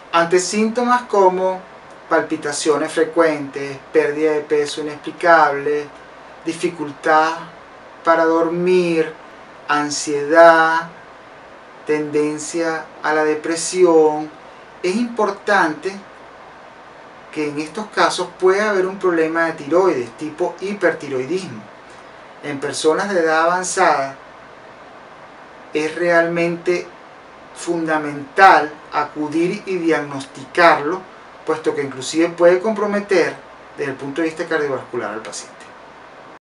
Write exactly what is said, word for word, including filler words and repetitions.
Ante síntomas como palpitaciones frecuentes, pérdida de peso inexplicable, dificultad para dormir, ansiedad, tendencia a la depresión, es importante que en estos casos puede haber un problema de tiroides tipo hipertiroidismo. En personas de edad avanzada es realmente fundamental acudir y diagnosticarlo, puesto que inclusive puede comprometer desde el punto de vista cardiovascular al paciente.